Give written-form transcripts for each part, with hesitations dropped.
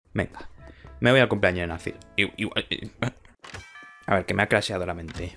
Venga, me voy al cumpleaños de Narciso. A ver, que me ha crasheado la mente.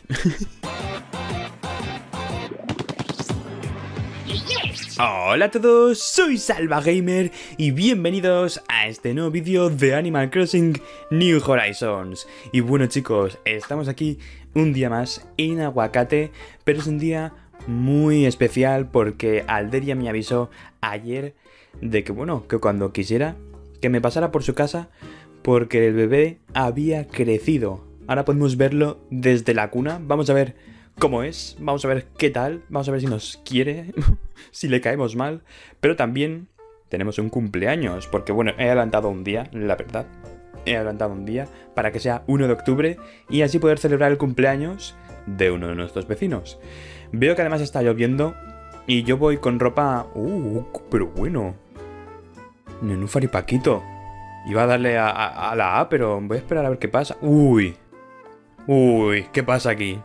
Hola a todos, soy SalvaGamer y bienvenidos a este nuevo vídeo de Animal Crossing New Horizons. Y bueno chicos, estamos aquí un día más en Aguacate, pero es un día muy especial porque Alderia me avisó ayer de que bueno, que cuando quisiera que me pasara por su casa porque el bebé había crecido. Ahora podemos verlo desde la cuna, vamos a ver cómo es, vamos a ver qué tal, vamos a ver si nos quiere, si le caemos mal, pero también tenemos un cumpleaños, porque bueno, he adelantado un día, la verdad, he adelantado un día para que sea 1 de octubre y así poder celebrar el cumpleaños de uno de nuestros vecinos. Veo que además está lloviendo y yo voy con ropa... pero bueno, Nenúfar y Paquito. Iba a darle a la A, pero voy a esperar a ver qué pasa. Uy, ¿qué pasa aquí?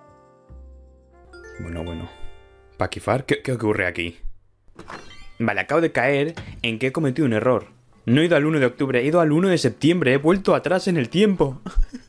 Bueno. Paquifar, ¿qué ocurre aquí? Vale, acabo de caer en que he cometido un error. No he ido al 1 de octubre, he ido al 1 de septiembre. He vuelto atrás en el tiempo.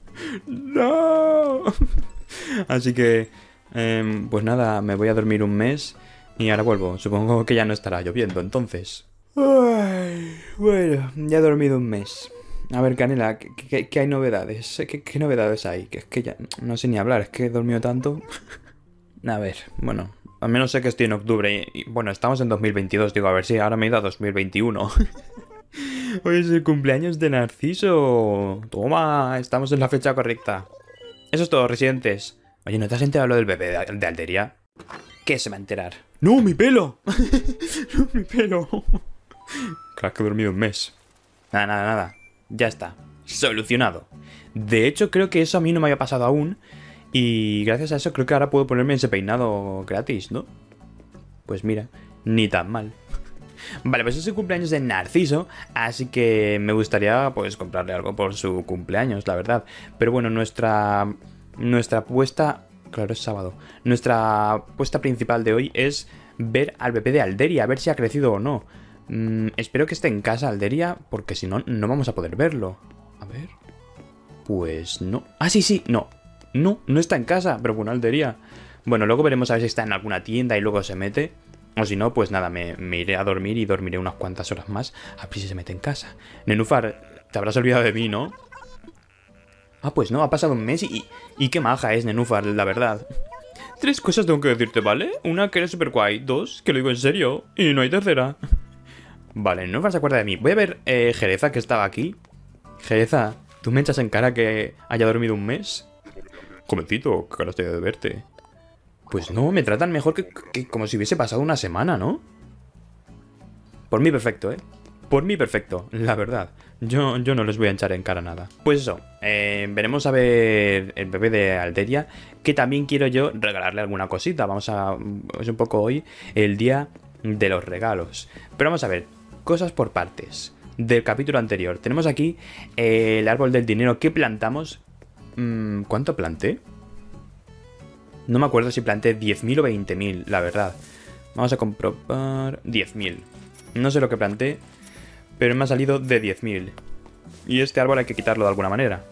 ¡No! Así que, pues nada, me voy a dormir un mes y ahora vuelvo. Supongo que ya no estará lloviendo, entonces. Ay, bueno, ya he dormido un mes. A ver, Canela, ¿qué hay novedades? ¿Qué novedades hay? Que es que ya no sé ni hablar, es que he dormido tanto. A ver, bueno, al menos sé que estoy en octubre y bueno, estamos en 2022, digo, a ver si ahora me he ido a 2021. Hoy es el cumpleaños de Narciso. Toma, estamos en la fecha correcta. Eso es todo, residentes. Oye, ¿no te has enterado lo del bebé de Alderia? ¿Qué se va a enterar? ¡No, mi pelo! ¡No, mi pelo! Claro que he dormido un mes. Nada. Ya está. Solucionado. De hecho, creo que eso a mí no me había pasado aún. Y gracias a eso creo que ahora puedo ponerme ese peinado gratis, ¿no? Pues mira, ni tan mal. Vale, pues es el cumpleaños de Narciso, así que me gustaría pues comprarle algo por su cumpleaños, la verdad. Pero bueno, nuestra apuesta... Claro, es sábado. Nuestra apuesta principal de hoy es ver al bebé de Alderia, a ver si ha crecido o no. Espero que esté en casa Alderia, porque si no, no vamos a poder verlo. A ver... Pues no... Ah, sí, no. No está en casa, pero bueno, Alderia. Bueno, luego veremos a ver si está en alguna tienda y luego se mete. O si no, pues nada, me iré a dormir y dormiré unas cuantas horas más. A ver si se mete en casa. Nenúfar, te habrás olvidado de mí, ¿no? Ah, pues no, ha pasado un mes y qué maja es Nenúfar, la verdad. 3 cosas tengo que decirte, ¿vale? Una, que eres super guay. 2, que lo digo en serio. Y no hay tercera. Vale, Nenúfar se acuerda de mí. Voy a ver Jereza, que estaba aquí. Jereza, ¿tú me echas en cara que haya dormido un mes? Jovencito, qué ganas tengo de verte. Pues no, me tratan mejor que como si hubiese pasado una semana, ¿no? Por mí perfecto, ¿eh? Por mí perfecto, la verdad. Yo no les voy a echar en cara nada. Pues eso, veremos a ver el bebé de Alderia, que también quiero yo regalarle alguna cosita. Es un poco hoy el día de los regalos. Pero vamos a ver, cosas por partes. Del capítulo anterior. Tenemos aquí el árbol del dinero que plantamos. ¿Cuánto planté? No me acuerdo si planté 10.000 o 20.000, la verdad. Vamos a comprobar... 10.000. No sé lo que planté, pero me ha salido de 10.000. Y este árbol hay que quitarlo de alguna manera.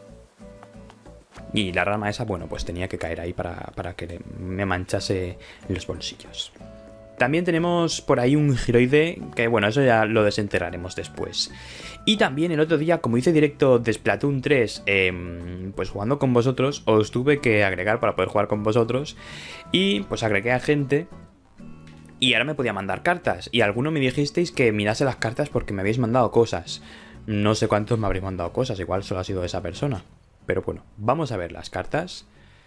Y la rama esa, bueno, pues tenía que caer ahí para que me manchase los bolsillos. También tenemos por ahí un giroide, que bueno, eso ya lo desenterraremos después. Y también el otro día, como hice directo de Splatoon 3, pues jugando con vosotros, os tuve que agregar para poder jugar con vosotros. Y pues agregué a gente y ahora me podía mandar cartas. Y alguno me dijisteis que mirase las cartas porque me habéis mandado cosas. No sé cuántos me habréis mandado cosas, igual solo ha sido esa persona. Pero bueno, vamos a ver las cartas.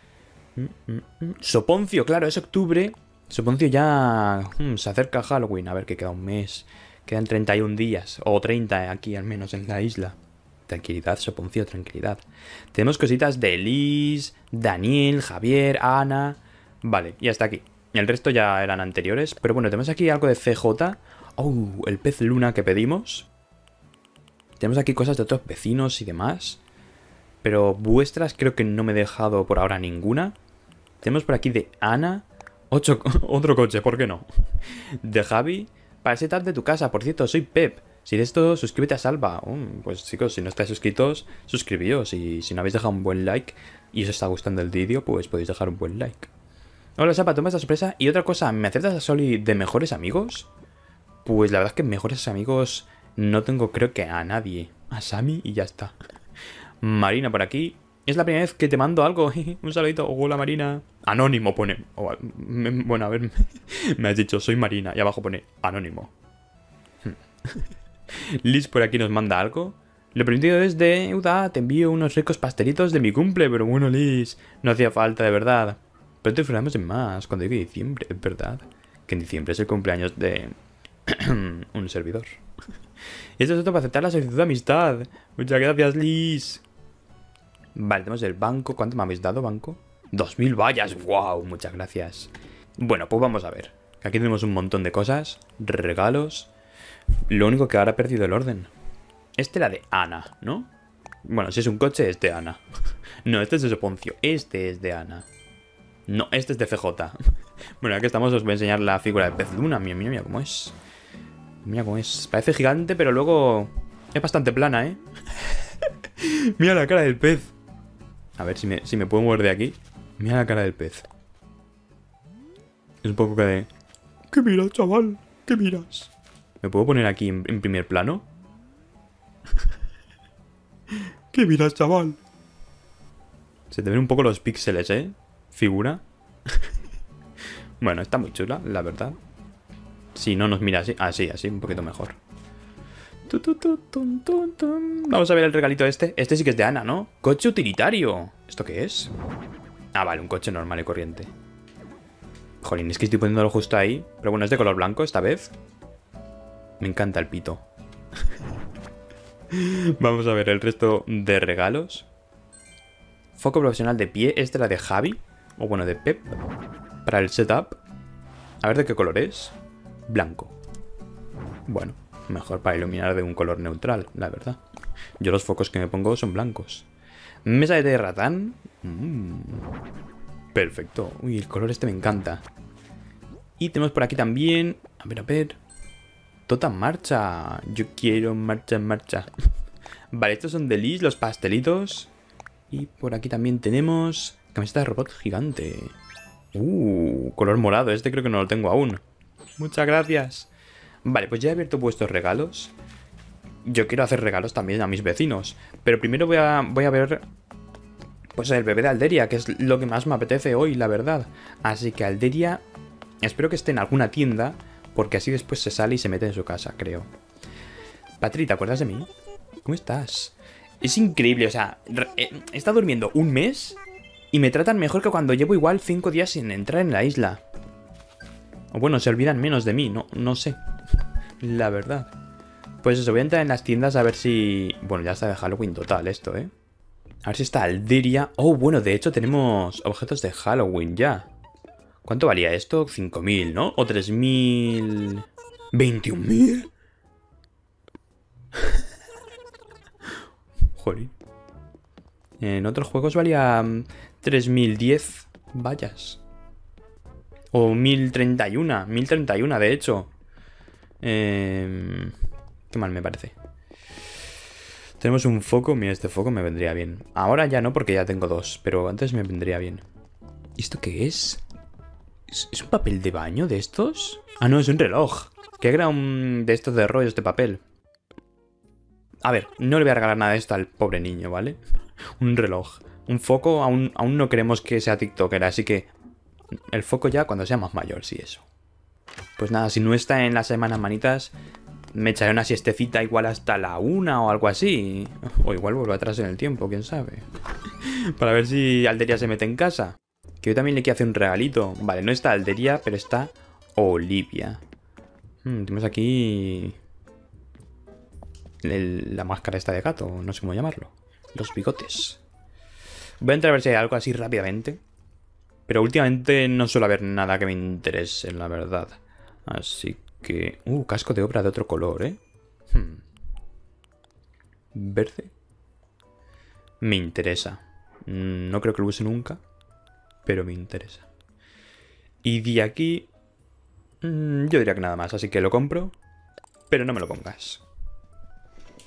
Soponcio, claro, es octubre. Soponcio ya se acerca a Halloween. A ver, que queda un mes. Quedan 31 días. O 30 aquí, al menos, en la isla. Tranquilidad, Soponcio, tranquilidad. Tenemos cositas de Liz, Daniel, Javier, Ana. Vale, y hasta aquí. El resto ya eran anteriores. Pero bueno, tenemos aquí algo de CJ. Oh, el pez luna que pedimos. Tenemos aquí cosas de otros vecinos y demás. Pero vuestras creo que no me he dejado por ahora ninguna. Tenemos por aquí de Ana. Otro coche, ¿por qué no? De Javi. Para setar de tu casa, por cierto, soy Pep. Si de esto, suscríbete a Salva. Pues chicos, si no estáis suscritos, suscribíos. Y si no habéis dejado un buen like y os está gustando el vídeo, pues podéis dejar un buen like. Hola Salva, toma esta sorpresa. Y otra cosa, ¿me aceptas a Soli de mejores amigos? Pues la verdad es que mejores amigos no tengo, creo que a nadie. A Sammy y ya está. Marina por aquí. Es la primera vez que te mando algo. Un saludito. Hola Marina. Anónimo pone. Bueno, a ver. Me has dicho, soy Marina. Y abajo pone anónimo. Liz por aquí nos manda algo. Lo prometido es deuda. Te envío unos ricos pastelitos de mi cumple. Pero bueno, Liz, no hacía falta de verdad. Pero te disfrutamos en más cuando llegue diciembre, es verdad. Que en diciembre es el cumpleaños de un servidor. Y esto es todo para aceptar la solicitud de amistad. Muchas gracias, Liz. Vale, tenemos el banco. ¿Cuánto me habéis dado, banco? 2000 vallas. ¡Wow! Muchas gracias. Bueno, pues vamos a ver. Aquí tenemos un montón de cosas. Regalos. Lo único que ahora he perdido el orden. Este era de Ana, ¿no? Bueno, si es un coche, es de Ana. No, este es de Soponcio. Este es de Ana. No, este es de CJ. Bueno, aquí estamos, os voy a enseñar la figura de pez luna. Mira, mira, mira cómo es. Mira cómo es. Parece gigante, pero luego es bastante plana, ¿eh? Mira la cara del pez. A ver si me puedo mover de aquí. Mira la cara del pez. Es un poco que de... ¿Qué miras, chaval? ¿Qué miras? ¿Me puedo poner aquí en primer plano? ¿Qué miras, chaval? Se te ven un poco los píxeles, ¿eh? Figura. Bueno, está muy chula, la verdad. Si no nos mira así. Así, un poquito mejor. Vamos a ver el regalito este. Este sí que es de Ana, ¿no? Coche utilitario. ¿Esto qué es? Ah, vale, un coche normal y corriente. Jolín, es que estoy poniéndolo justo ahí. Pero bueno, es de color blanco esta vez. Me encanta el pito. Vamos a ver el resto de regalos. Foco profesional de pie. Este era de Javi. O bueno, de Pep. Para el setup. A ver de qué color es. Blanco. Bueno, mejor para iluminar de un color neutral, la verdad. Yo los focos que me pongo son blancos. Mesa de ratán. Perfecto. Uy, el color este me encanta. Y tenemos por aquí también... A ver. Tota en marcha. Yo quiero marcha en marcha. Vale, estos son de Liz, los pastelitos. Y por aquí también tenemos... Camiseta de robot gigante. Color morado. Este creo que no lo tengo aún. Muchas gracias. Vale, pues ya he abierto vuestros regalos. Yo quiero hacer regalos también a mis vecinos. Pero primero voy a ver... Pues el bebé de Alderia, que es lo que más me apetece hoy, la verdad. Así que Alderia... Espero que esté en alguna tienda... Porque así después se sale y se mete en su casa, creo. Patri, ¿te acuerdas de mí? ¿Cómo estás? Es increíble, o sea... He estado durmiendo un mes... Y me tratan mejor que cuando llevo igual 5 días sin entrar en la isla. O bueno, se olvidan menos de mí, no sé. La verdad. Pues eso, voy a entrar en las tiendas a ver si... Bueno, ya está de Halloween total esto, ¿eh? A ver si está Alderia. Oh, bueno, de hecho tenemos objetos de Halloween ya. ¿Cuánto valía esto? 5.000, ¿no? ¿O 3.000? ¿21.000? Joder. En otros juegos valía 3.010 vallas. O 1.031. 1.031, de hecho. Qué mal me parece. Tenemos un foco. Mira, este foco me vendría bien. Ahora ya no, porque ya tengo 2. Pero antes me vendría bien. ¿Y esto qué es? ¿Es un papel de baño de estos? Ah, no, es un reloj. Que era un de estos de rollos de papel. A ver, no le voy a regalar nada de esto al pobre niño, ¿vale? Un reloj. Un foco, aún no queremos que sea TikToker, así que... El foco ya cuando sea más mayor, sí, eso. Pues nada, si no está en las semanas manitas... Me echaré una siestecita igual hasta la 1 o algo así. O igual vuelvo atrás en el tiempo, quién sabe. Para ver si Alderia se mete en casa. Que yo también le quiero hacer un regalito. Vale, no está Alderia, pero está Olivia. Tenemos aquí... La máscara esta de gato, no sé cómo llamarlo. Los bigotes. Voy a entrar a ver si hay algo así rápidamente. Pero últimamente no suele haber nada que me interese, la verdad. Así que... casco de obra de otro color, ¿eh? Verde. Me interesa. No creo que lo use nunca. Pero me interesa. Y de aquí... yo diría que nada más, así que lo compro. Pero no me lo pongas.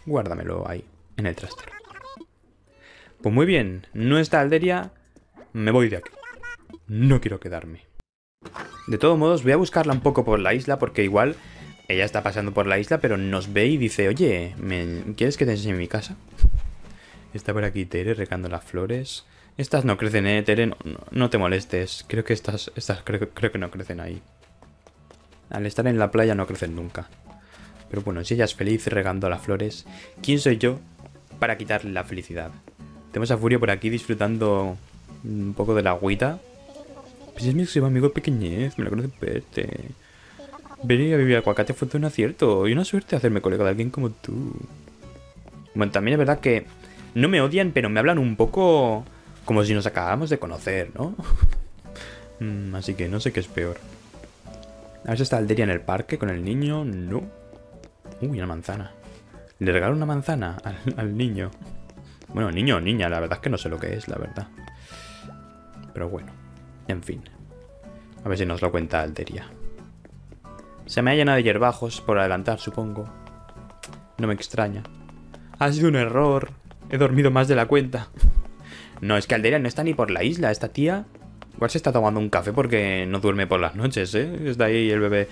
Guárdamelo ahí, en el trastero. Pues muy bien, no está Alderia, me voy de aquí. No quiero quedarme. De todos modos, voy a buscarla un poco por la isla, porque igual ella está pasando por la isla, pero nos ve y dice, oye, ¿quieres que te enseñe mi casa? Está por aquí Tere regando las flores. Estas no crecen, Tere, no te molestes. Creo que estas creo que no crecen ahí. Al estar en la playa no crecen nunca. Pero bueno, si ella es feliz regando las flores, ¿quién soy yo para quitarle la felicidad? Tenemos a Furio por aquí disfrutando un poco de la agüita. Pues es mi amigo pequeñez, me lo conoce Perte. Venir a vivir al Aguacate fue un acierto y una suerte hacerme colega de alguien como tú. Bueno, también es verdad que no me odian, pero me hablan un poco como si nos acabáramos de conocer, ¿no? Así que no sé qué es peor. A ver si está Alderia en el parque con el niño. No. Uy, una manzana. Le regalo una manzana al niño. Bueno, niño o niña, la verdad es que no sé lo que es, la verdad. Pero bueno, en fin. A ver si nos lo cuenta Alderia. Se me ha llenado de hierbajos por adelantar, supongo. No me extraña. Ha sido un error. He dormido más de la cuenta. No, es que Alderia no está ni por la isla. Esta tía igual se está tomando un café porque no duerme por las noches, ¿eh? Está ahí el bebé.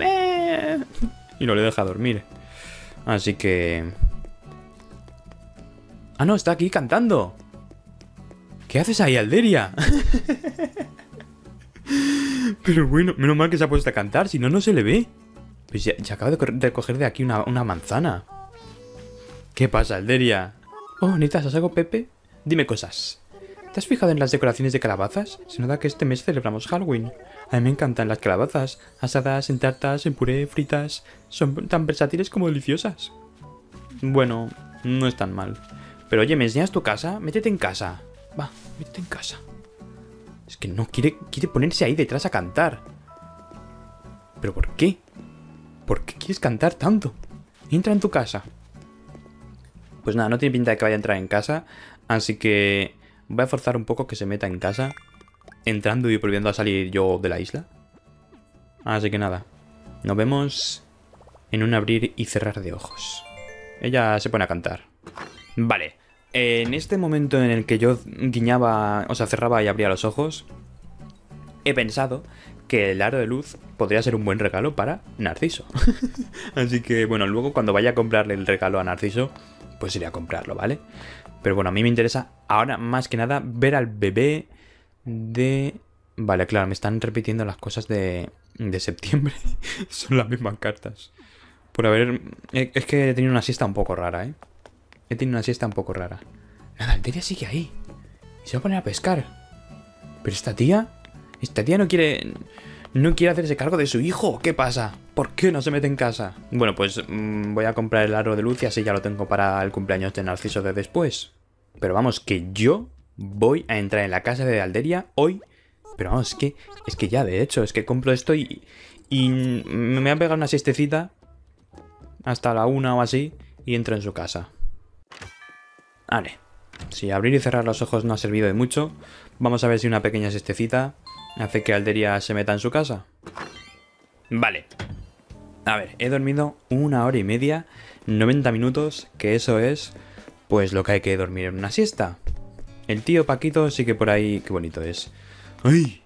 Y no le deja dormir. Así que... Ah, no, está aquí cantando. ¿Qué haces ahí, Alderia? Pero bueno, menos mal que se ha puesto a cantar, si no, no se le ve. Pues ya acabo de coger de aquí una manzana. ¿Qué pasa, Alderia? Oh, ¿necesitas algo, Pepe? Dime cosas. ¿Te has fijado en las decoraciones de calabazas? Se nota que este mes celebramos Halloween. A mí me encantan las calabazas, asadas, en tartas, en puré, fritas. Son tan versátiles como deliciosas. Bueno, no es tan mal. Pero oye, ¿me enseñas tu casa? Métete en casa. Va, métete en casa. Es que no quiere ponerse ahí detrás a cantar. ¿Pero por qué? ¿Por qué quieres cantar tanto? Entra en tu casa. Pues nada, no tiene pinta de que vaya a entrar en casa. Así que voy a forzar un poco que se meta en casa. Entrando y volviendo a salir yo de la isla. Así que nada. Nos vemos en un abrir y cerrar de ojos. Ella se pone a cantar. Vale. En este momento en el que yo guiñaba, o sea, cerraba y abría los ojos, he pensado que el aro de luz podría ser un buen regalo para Narciso. Así que, bueno, luego cuando vaya a comprarle el regalo a Narciso, pues iré a comprarlo, ¿vale? Pero bueno, a mí me interesa ahora más que nada ver al bebé de... Vale, claro, me están repitiendo las cosas de septiembre. Son las mismas cartas. Por haber... Es que he tenido una siesta un poco rara, ¿eh? He tenido una siesta un poco rara. Nada, Alderia sigue ahí. Y se va a poner a pescar. Pero esta tía no quiere... No quiere hacerse cargo de su hijo. ¿Qué pasa? ¿Por qué no se mete en casa? Bueno, pues voy a comprar el aro de luz y así ya lo tengo para el cumpleaños de Narciso de después. Pero vamos, que yo voy a entrar en la casa de Alderia hoy. Pero vamos, es que ya, de hecho, es que compro esto y me voy a pegar una siestecita hasta la 1 o así y entro en su casa. Vale, si abrir y cerrar los ojos no ha servido de mucho, vamos a ver si una pequeña siestecita hace que Alderia se meta en su casa. Vale. A ver, he dormido 1 hora y media, 90 minutos, que eso es, pues lo que hay que dormir en una siesta. El tío Paquito sigue por ahí, qué bonito es. ¡Ay!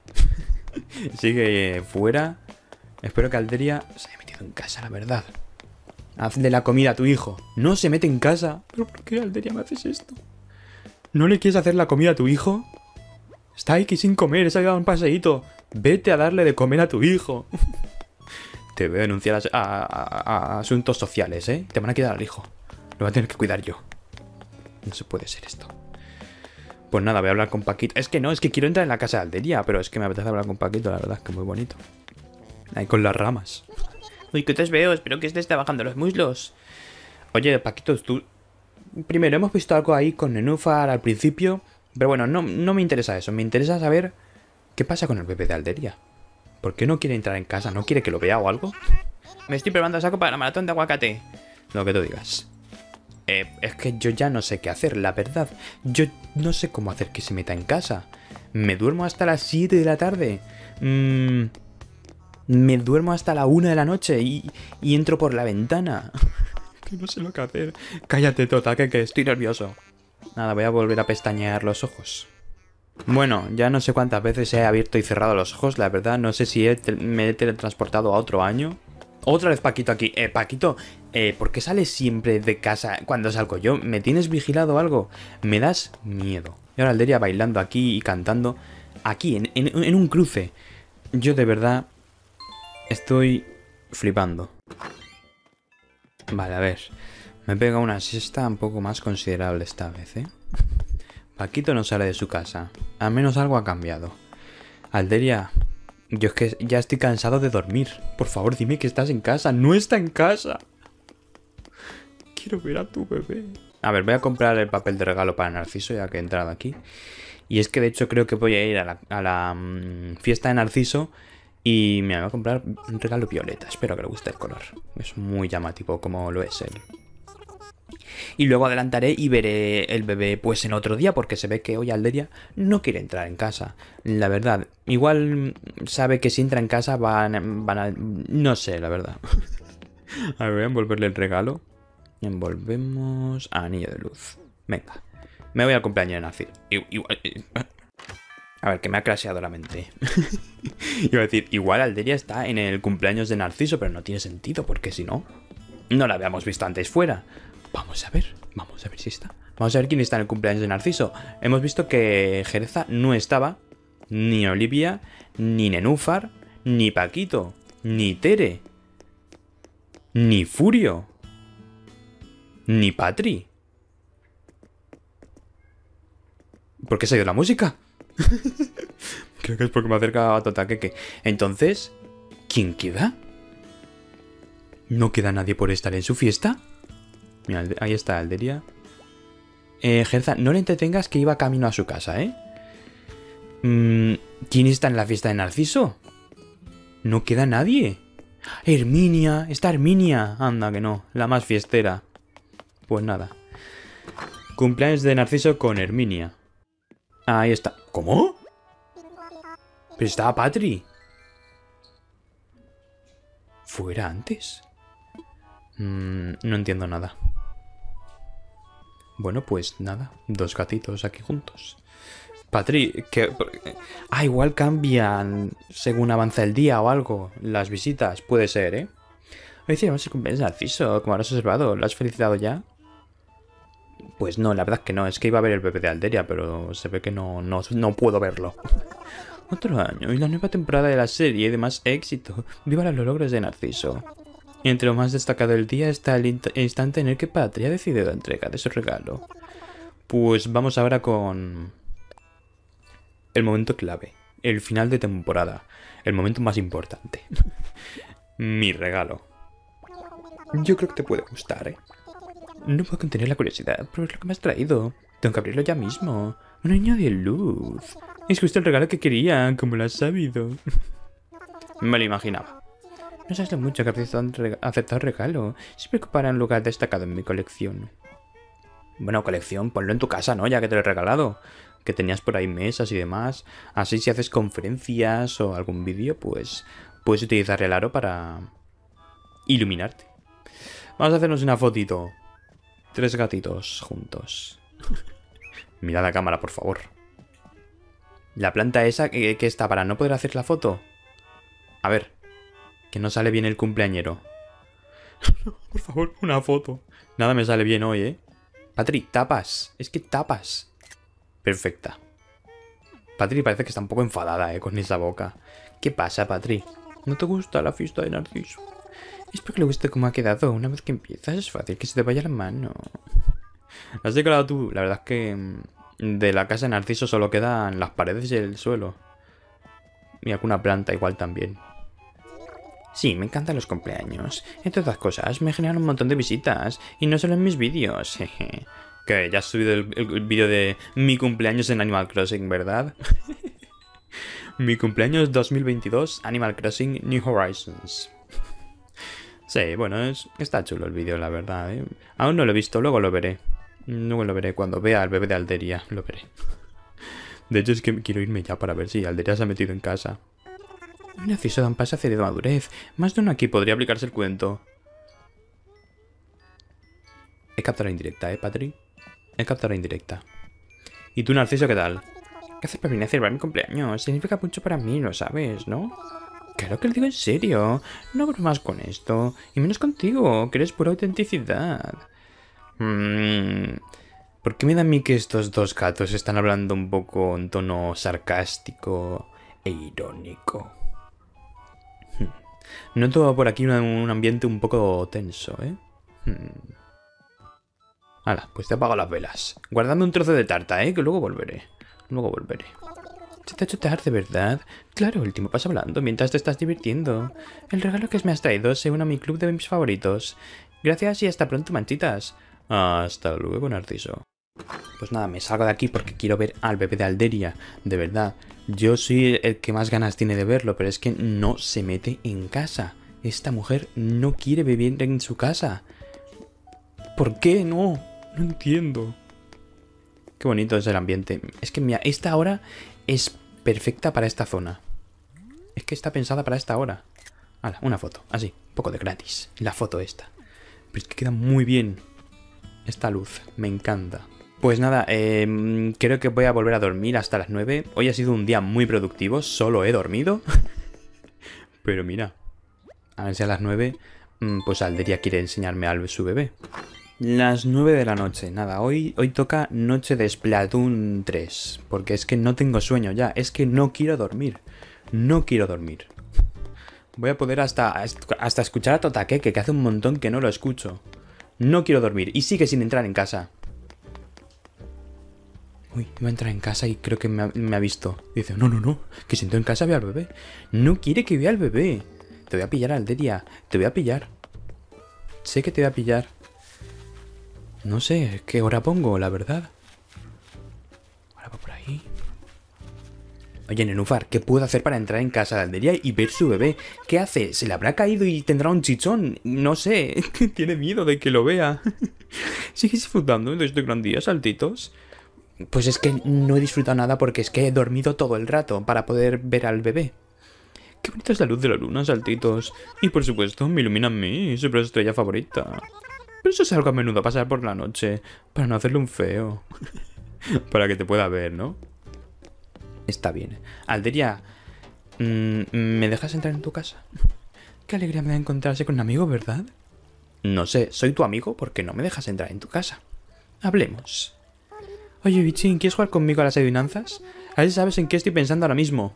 Sigue fuera. Espero que Alderia se haya metido en casa, la verdad. Hazle la comida a tu hijo. No se mete en casa. ¿Pero por qué, Alderia, me haces esto? ¿No le quieres hacer la comida a tu hijo? Está aquí sin comer, se ha dado un paseíto. Vete a darle de comer a tu hijo. Te voy a denunciar a asuntos sociales, ¿eh? Te van a quedar al hijo. Lo voy a tener que cuidar yo. No se puede ser esto. Pues nada, voy a hablar con Paquito. Es que no, es que quiero entrar en la casa de Alderia, pero es que me apetece hablar con Paquito, la verdad, es que muy bonito. Ahí con las ramas. Uy, que te veo, espero que estés trabajando los muslos. Oye, Paquito, tú... Primero, hemos visto algo ahí con Nenúfar al principio, pero bueno, no me interesa eso. Me interesa saber qué pasa con el bebé de Alderia. ¿Por qué no quiere entrar en casa? ¿No quiere que lo vea o algo? Me estoy preparando saco para la maratón de aguacate. Lo que tú digas. Es que yo ya no sé qué hacer, la verdad. Yo no sé cómo hacer que se meta en casa. Me duermo hasta las 7 de la tarde. Me duermo hasta la 1 de la noche y entro por la ventana. Que no sé lo que hacer. Cállate, Totake, que estoy nervioso. Nada, voy a volver a pestañear los ojos. Bueno, ya no sé cuántas veces he abierto y cerrado los ojos, la verdad. No sé si me he teletransportado a otro año. Otra vez Paquito aquí. Paquito, ¿por qué sales siempre de casa cuando salgo yo? ¿Me tienes vigilado o algo? Me das miedo. Y ahora Alderia bailando aquí y cantando. Aquí, en un cruce. Yo de verdad estoy flipando. Vale, a ver. Me pega una siesta un poco más considerable esta vez, ¿eh? Paquito no sale de su casa. Al menos algo ha cambiado. Alderia, yo es que ya estoy cansado de dormir. Por favor, dime que estás en casa. ¡No está en casa! Quiero ver a tu bebé. A ver, voy a comprar el papel de regalo para Narciso, ya que he entrado aquí. Y es que de hecho creo que voy a ir a la fiesta de Narciso y me voy a comprar un regalo violeta. Espero que le guste el color. Es muy llamativo como lo es él. Y luego adelantaré y veré el bebé pues en otro día, porque se ve que hoy Alderia no quiere entrar en casa. La verdad, igual sabe que si entra en casa van a... No sé, la verdad. A ver, voy a envolverle el regalo. Envolvemos anillo de luz. Venga, me voy al cumpleaños de Narciso. A ver, que me ha crasheado la mente. Iba a decir, igual Alderia está en el cumpleaños de Narciso, pero no tiene sentido, porque si no, no la habíamos visto antes fuera. Vamos a ver si está. Vamos a ver quién está en el cumpleaños de Narciso. Hemos visto que Jereza no estaba, ni Olivia, ni Nenúfar, ni Paquito, ni Tere, ni Furio, ni Patri. ¿Por qué se ha ido la música? Creo que es porque me acerca a Totake. Entonces, ¿quién queda? ¿No queda nadie por estar en su fiesta? Mira, ahí está Alderia. Jerza, no le entretengas que iba camino a su casa, ¿eh? ¿Quién está en la fiesta de Narciso? No queda nadie. Herminia, está Herminia. Anda que no, la más fiestera. Pues nada. Cumpleaños de Narciso con Herminia. Ahí está. ¿Cómo? Pero estaba Patri. ¿Fuera antes? No entiendo nada. Bueno, pues nada. Dos gatitos aquí juntos. Patri, que... igual cambian según avanza el día o algo. Las visitas, puede ser, ¿eh? Hoy hicimos el cumpleaños de Narciso, como habrás observado. ¿Lo has felicitado ya? Pues no, la verdad es que no. Es que iba a ver el bebé de Alderia, pero se ve que no puedo verlo. Otro año y la nueva temporada de la serie de más éxito. ¡Viva los logros de Narciso! Y entre lo más destacado del día está el instante en el que Patri ha decidido la entrega de su regalo. Pues vamos ahora con... el momento clave. El final de temporada. El momento más importante. Mi regalo. Yo creo que te puede gustar, ¿eh? No puedo contener la curiosidad, pero es lo que me has traído. Tengo que abrirlo ya mismo. Un niño de luz. Es justo el regalo que quería, como lo has sabido. Me lo imaginaba. No sabes lo mucho que he aceptado el regalo. Siempre ocupará un lugar destacado en mi colección. Bueno, colección, ponlo en tu casa, ¿no? Ya que te lo he regalado. Que tenías por ahí mesas y demás. Así si haces conferencias o algún vídeo, pues puedes utilizar el aro para iluminarte. Vamos a hacernos una fotito. 3 gatitos juntos. Mirad la cámara, por favor. La planta esa que está para no poder hacer la foto. A ver. Que no sale bien el cumpleañero. Por favor, una foto. Nada me sale bien hoy, ¿eh? Patri, tapas. Es que tapas. Perfecta. Patri parece que está un poco enfadada, con esa boca. ¿Qué pasa, Patri? ¿No te gusta la fiesta de Narciso? Espero que le guste cómo ha quedado. Una vez que empiezas es fácil que se te vaya la mano. Lo has decorado tú. La verdad es que de la casa de Narciso solo quedan las paredes y el suelo. Y alguna planta igual también. Sí, me encantan los cumpleaños. Entre otras cosas, me generan un montón de visitas. Y no solo en mis vídeos. Que ya has subido el vídeo de mi cumpleaños en Animal Crossing, ¿verdad? Mi cumpleaños 2022, Animal Crossing New Horizons. Sí, bueno, está chulo el vídeo, la verdad, ¿eh? Aún no lo he visto, luego lo veré. Luego lo veré, cuando vea al bebé de Alderia, lo veré. De hecho, es que quiero irme ya para ver si Alderia se ha metido en casa. Narciso da un paso hacia la madurez. Más de uno aquí podría aplicarse el cuento. He captado la indirecta, Patri. He captado la indirecta. ¿Y tú, Narciso, qué tal? ¿Qué haces para venir a celebrar mi cumpleaños? Significa mucho para mí, lo sabes, ¿no? Claro que lo digo en serio. No bromas con esto. Y menos contigo, que eres pura autenticidad. ¿Por qué me da a mí que estos dos gatos están hablando un poco en tono sarcástico e irónico? Noto por aquí un ambiente un poco tenso, ¿eh? Hala, pues te apago las velas. Guardadme un trozo de tarta, ¿eh? Que luego volveré. Luego volveré. Se te ha hecho tarde, ¿verdad? Claro, el tiempo pasa hablando mientras te estás divirtiendo. El regalo que me has traído se une a mi club de mis favoritos. Gracias y hasta pronto, manchitas. Hasta luego, Narciso. Pues nada, me salgo de aquí porque quiero ver al bebé de Alderia. De verdad, yo soy el que más ganas tiene de verlo, pero es que no se mete en casa. Esta mujer no quiere vivir en su casa. ¿Por qué no? No entiendo. Qué bonito es el ambiente. Es que mira, esta hora es perfecta para esta zona. Es que está pensada para esta hora. Hala, una foto, así, un poco de gratis. La foto esta. Pero es que queda muy bien. Esta luz, me encanta. Pues nada, creo que voy a volver a dormir hasta las 9. Hoy ha sido un día muy productivo, solo he dormido. Pero mira, a ver si a las 9, pues Alderia quiere enseñarme a su bebé. Las 9 de la noche, nada, hoy toca noche de Splatoon 3. Porque es que no tengo sueño ya, es que no quiero dormir. No quiero dormir. Voy a poder hasta escuchar a Totakeke, que hace un montón que no lo escucho. No quiero dormir, y sigue sin entrar en casa. Uy, iba a entrar en casa y creo que me ha visto. Dice, no, que si entro en casa veo al bebé. No quiere que vea al bebé. Te voy a pillar, Alderia, te voy a pillar. Sé que te voy a pillar. No sé qué hora pongo, la verdad. Ahora va por ahí. Oye, Nenúfar, ¿qué puedo hacer para entrar en casa de Alderia y ver su bebé? ¿Qué hace? ¿Se le habrá caído y tendrá un chichón? No sé, tiene miedo de que lo vea. ¿Sigues disfrutando de este gran día, Saltitos? Pues es que no he disfrutado nada porque es que he dormido todo el rato para poder ver al bebé. Qué bonita es la luz de la luna, Saltitos. Y por supuesto, me ilumina a mí, su estrella favorita. Pero eso es algo a menudo a pasar por la noche, para no hacerle un feo. Para que te pueda ver, ¿no? Está bien. Alderia, ¿me dejas entrar en tu casa? Qué alegría me da encontrarse con un amigo, ¿verdad? No sé, soy tu amigo porque no me dejas entrar en tu casa. Hablemos. Oye, Bichín, ¿quieres jugar conmigo a las adivinanzas? A ver si sabes en qué estoy pensando ahora mismo.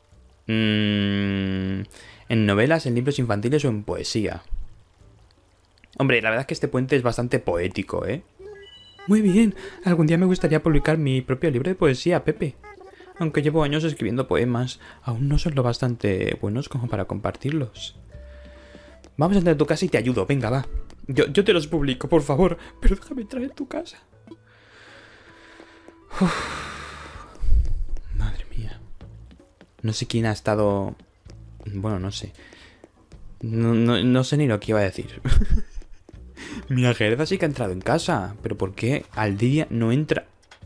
¿En novelas, en libros infantiles o en poesía? Hombre, la verdad es que este puente es bastante poético, ¿eh? Muy bien, algún día me gustaría publicar mi propio libro de poesía, Pepe. Aunque llevo años escribiendo poemas, aún no son lo bastante buenos como para compartirlos. Vamos a entrar en tu casa y te ayudo, venga, va. Yo te los publico, por favor, pero déjame entrar en tu casa. Uf. Madre mía. No sé quién ha estado... Bueno, no sé. No sé ni lo que iba a decir. Mira, Jereza sí que ha entrado en casa. ¿Pero por qué Alderia no entra?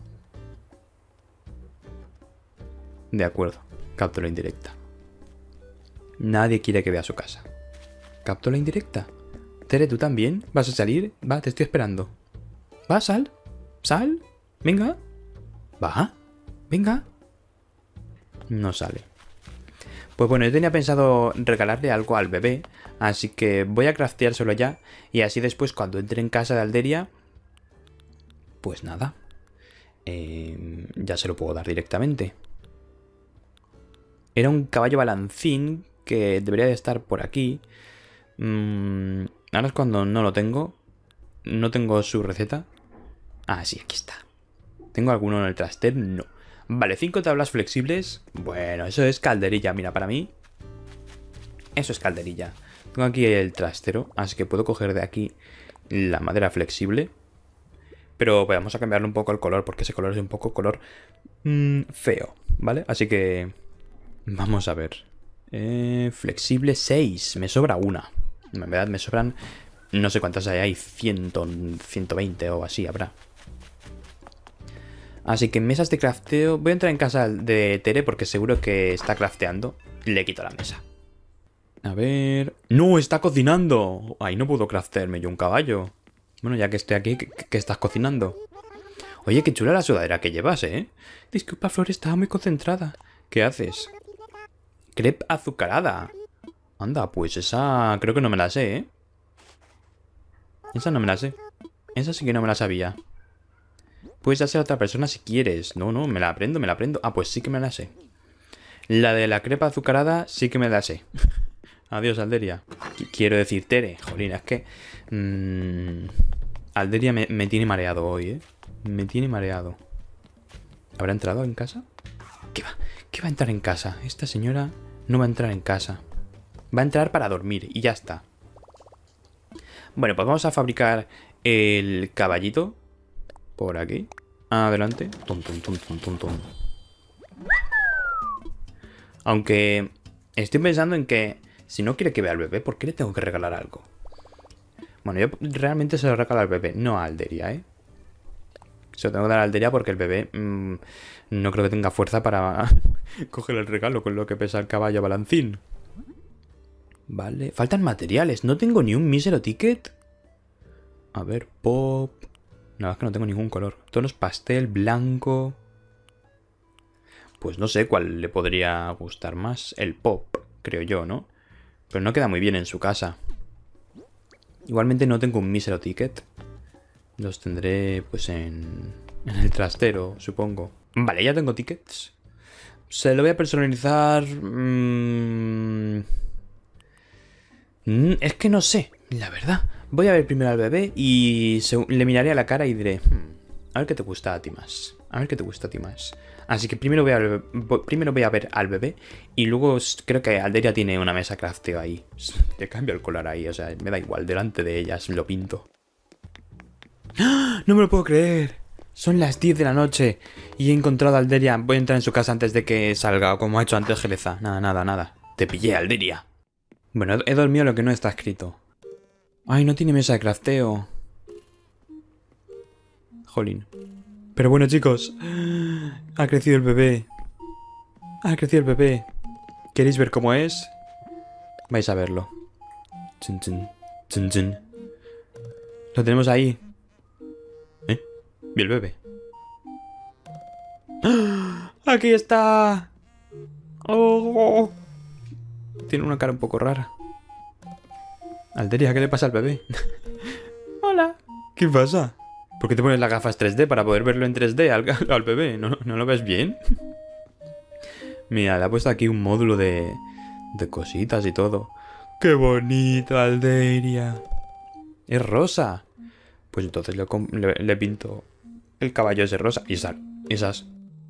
De acuerdo. Capto la indirecta. Nadie quiere que vea su casa. ¿Capto la indirecta? Tere, ¿tú también? ¿Vas a salir? Va, te estoy esperando. Va, sal. Sal. Venga. Va. Venga. No sale. Pues bueno, yo tenía pensado regalarle algo al bebé, así que voy a crafteárselo ya, y así después cuando entre en casa de Alderia, pues nada, ya se lo puedo dar directamente. Era un caballo balancín que debería de estar por aquí. Ahora es cuando no lo tengo. No tengo su receta. Ah, sí, aquí está. ¿Tengo alguno en el trastero? No. Vale, 5 tablas flexibles. Bueno, eso es calderilla, mira, para mí. Eso es calderilla. Tengo aquí el trastero, así que puedo coger de aquí la madera flexible. Pero vamos a cambiarle un poco el color, porque ese color es un poco color feo, ¿vale? Así que vamos a ver. Flexible 6, me sobra una. En verdad me sobran, no sé cuántas hay, 120 o así habrá. Así que mesas de crafteo. Voy a entrar en casa de Tere porque seguro que está crafteando. Le quito la mesa. A ver... ¡No! ¡Está cocinando! Ahí no puedo craftearme yo un caballo. Bueno, ya que estoy aquí, ¿qué estás cocinando? Oye, qué chula la sudadera que llevas, ¿eh? Disculpa, Flor, estaba muy concentrada. ¿Qué haces? Crepe azucarada. Anda, pues esa creo que no me la sé, ¿eh? Esa no me la sé. Esa sí que no me la sabía. Puedes dársela a otra persona si quieres. No, me la aprendo, me la aprendo. Ah, pues sí que me la sé. La de la crepa azucarada sí que me la sé. Adiós, Alderia. Quiero decir, Tere. Jolín, es que... Alderia me tiene mareado hoy, ¿eh? Me tiene mareado. ¿Habrá entrado en casa? ¿Qué va? ¿Qué va a entrar en casa? Esta señora no va a entrar en casa. Va a entrar para dormir y ya está. Bueno, pues vamos a fabricar el caballito. Por aquí. Adelante. Tum, tum, tum, tum, tum, tum. Aunque estoy pensando en que si no quiere que vea al bebé, ¿por qué le tengo que regalar algo? Bueno, yo realmente se lo regalo al bebé, no a Alderia, ¿eh? Se lo tengo que dar a Alderia porque el bebé no creo que tenga fuerza para coger el regalo con lo que pesa el caballo balancín. Vale, faltan materiales. No tengo ni un mísero ticket. A ver, pop. No, es que no tengo ningún color. Tonos pastel, blanco. Pues no sé cuál le podría gustar más. El pop, creo yo, ¿no? Pero no queda muy bien en su casa. Igualmente no tengo un mísero ticket. Los tendré, pues, en el trastero, supongo. Vale, ya tengo tickets. Se lo voy a personalizar... es que no sé, la verdad. Voy a ver primero al bebé y le miraré a la cara y diré... a ver qué te gusta a ti más. A ver qué te gusta a ti más. Así que primero voy a ver al bebé y luego creo que Alderia tiene una mesa crafteo ahí. Le cambio el color ahí, o sea, me da igual. Delante de ellas lo pinto. ¡Ah! No me lo puedo creer. Son las 10 de la noche y he encontrado a Alderia. Voy a entrar en su casa antes de que salga, como ha hecho antes Jereza. Nada. Te pillé, Alderia. Bueno, he dormido lo que no está escrito. Ay, no tiene mesa de crafteo. Jolín. Pero bueno, chicos. Ha crecido el bebé. Ha crecido el bebé. ¿Queréis ver cómo es? Vais a verlo. Chun, chun, chun, chun. Lo tenemos ahí. ¿Eh? ¿Y el bebé? ¡Ah! ¡Aquí está! ¡Oh! Tiene una cara un poco rara. Alderia, ¿qué le pasa al bebé? Hola. ¿Qué pasa? ¿Por qué te pones las gafas 3D para poder verlo en 3D al bebé? ¿No lo ves bien? Mira, le ha puesto aquí un módulo de cositas y todo. ¡Qué bonito, Alderia! Es rosa. Pues entonces le pinto el caballo ese rosa. Y esas.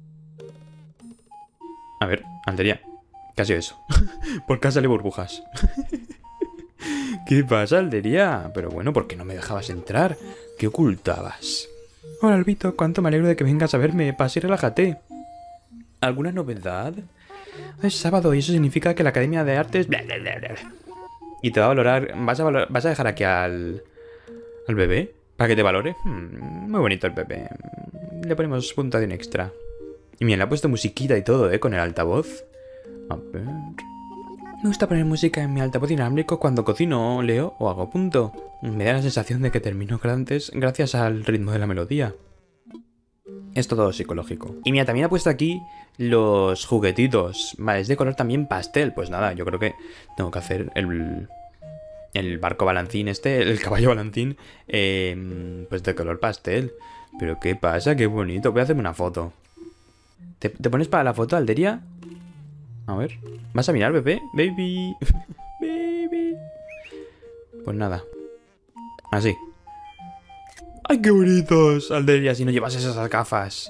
A ver, Alderia. ¿Qué ha sido eso? ¿Por qué sale burbujas? ¿Qué pasa, Alderia? Pero bueno, ¿por qué no me dejabas entrar? ¿Qué ocultabas? Hola, Albito, cuánto me alegro de que vengas a verme. Pasa y relájate. ¿Alguna novedad? Es sábado y eso significa que la Academia de Artes... Bla, bla, bla, bla. Y te va a valorar... ¿Vas a dejar aquí al bebé? ¿Para que te valore? Muy bonito el bebé. Le ponemos puntuación extra. Y mira, le ha puesto musiquita y todo, con el altavoz. A ver... Me gusta poner música en mi altavoz inalámbrico cuando cocino, leo o hago punto. Me da la sensación de que termino antes gracias al ritmo de la melodía. Es todo psicológico. Y mira, también ha puesto aquí los juguetitos. Vale, es de color también pastel. Pues nada, yo creo que tengo que hacer el barco balancín el caballo balancín, pues de color pastel. Pero ¿qué pasa? Qué bonito. Voy a hacerme una foto. ¿Te pones para la foto, Alderia? A ver. ¿Vas a mirar, bebé? Baby. Baby. Pues nada. Así. ¡Ay, qué bonitos! Alderia, si no llevas esas gafas.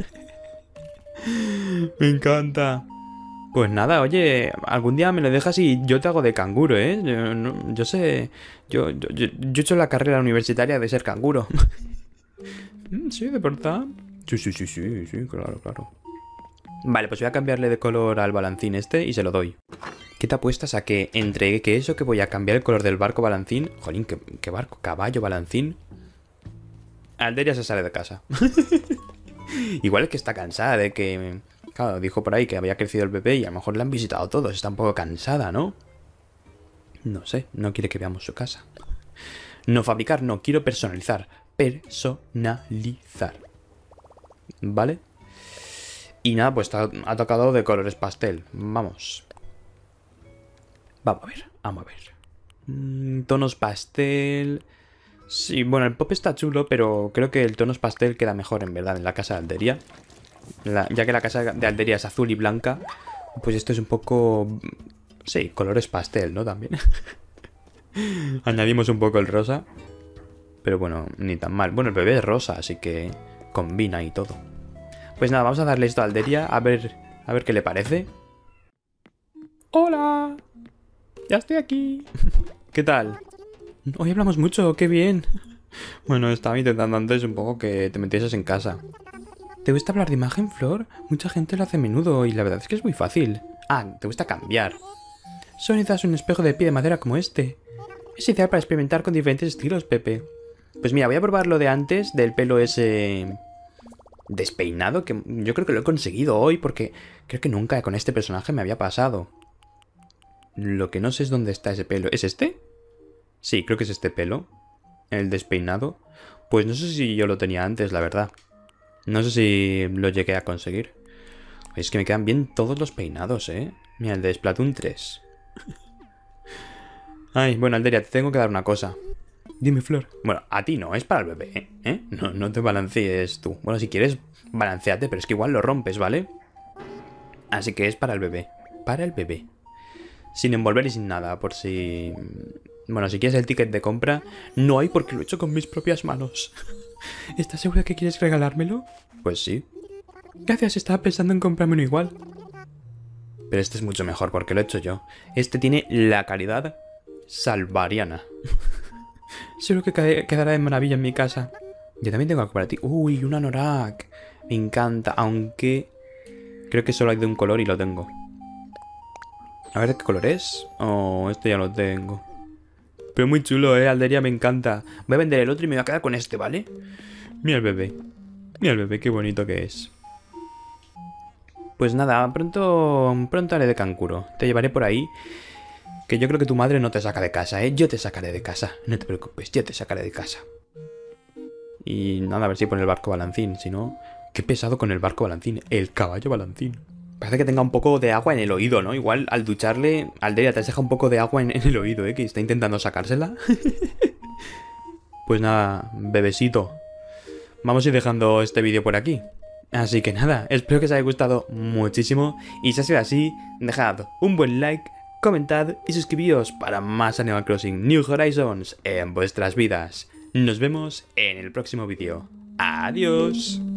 Me encanta. Pues nada, oye, algún día me lo dejas y yo te hago de canguro, ¿eh? Yo sé... Yo he hecho la carrera universitaria de ser canguro. Sí, de verdad. Sí, claro. Vale, pues voy a cambiarle de color al balancín y se lo doy. ¿Qué te apuestas a que entre que eso que voy a cambiar el color del barco balancín? Jolín, ¿qué barco? ¿Caballo balancín? Alderia se sale de casa. Igual es que está cansada de que... Claro, dijo por ahí que había crecido el bebé y a lo mejor le han visitado todos. Está un poco cansada, ¿no? No sé, no quiere que veamos su casa. No fabricar, no, quiero personalizar. Personalizar. ¿Vale? Y nada, pues ha tocado de colores pastel. Vamos. Vamos a ver, vamos a ver. Tonos pastel. Sí, bueno, el pop está chulo, pero creo que el tonos pastel queda mejor, en verdad, en la casa de Alderia. Ya que la casa de Alderia es azul y blanca, pues esto es un poco... Sí, colores pastel, ¿no? También. Añadimos un poco el rosa. Pero bueno, ni tan mal. Bueno, el bebé es rosa, así que combina y todo. Pues nada, vamos a darle esto a Alderia, a ver qué le parece. ¡Hola! Ya estoy aquí. ¿Qué tal? Hoy hablamos mucho, qué bien. Bueno, estaba intentando antes un poco que te metieses en casa. ¿Te gusta hablar de imagen, Flor? Mucha gente lo hace a menudo y la verdad es que es muy fácil. Ah, te gusta cambiar. Solo necesitas un espejo de pie de madera como este. Es ideal para experimentar con diferentes estilos, Pepe. Pues mira, voy a probar lo de antes, del pelo ese... despeinado, que yo creo que lo he conseguido hoy porque creo que nunca con este personaje me había pasado. Lo que no sé es dónde está ese pelo. ¿Es este? Sí, creo que es este pelo. El despeinado. Pues no sé si yo lo tenía antes, la verdad. No sé si lo llegué a conseguir. Es que me quedan bien todos los peinados, ¿eh? Mira, el de Splatoon 3. Ay, bueno, Alderia, te tengo que dar una cosa. Dime, Flor. Bueno, a ti no, es para el bebé, ¿eh? No te balancees tú. Bueno, si quieres, balanceate, pero es que igual lo rompes, ¿vale? Así que es para el bebé. Para el bebé. Sin envolver y sin nada, por si... Bueno, si quieres el ticket de compra, no hay porque lo he hecho con mis propias manos. ¿Estás segura que quieres regalármelo? Pues sí. Gracias, estaba pensando en comprármelo igual. Pero este es mucho mejor porque lo he hecho yo. Este tiene la calidad salvariana. Seguro que quedará de maravilla en mi casa. Yo también tengo algo para ti. Uy, un anorak. Me encanta, aunque... creo que solo hay de un color y lo tengo. A ver de qué color es. Oh, este ya lo tengo. Pero muy chulo, Alderia, me encanta. Voy a vender el otro y me voy a quedar con este, ¿vale? Mira el bebé. Mira el bebé, qué bonito que es. Pues nada, pronto haré de canguro. Te llevaré por ahí. Que yo creo que tu madre no te saca de casa, ¿eh? Yo te sacaré de casa. No te preocupes, yo te sacaré de casa. Y nada, a ver si pone el barco balancín. Si no, qué pesado con el barco balancín. El caballo balancín. Parece que tenga un poco de agua en el oído, ¿no? Igual al ducharle, Alderia te has dejado un poco de agua en el oído, ¿eh? Que está intentando sacársela. Pues nada, bebesito. Vamos a ir dejando este vídeo por aquí. Así que nada, espero que os haya gustado muchísimo. Y si ha sido así, dejad un buen like, comentad y suscribíos para más Animal Crossing New Horizons en vuestras vidas. Nos vemos en el próximo vídeo. ¡Adiós!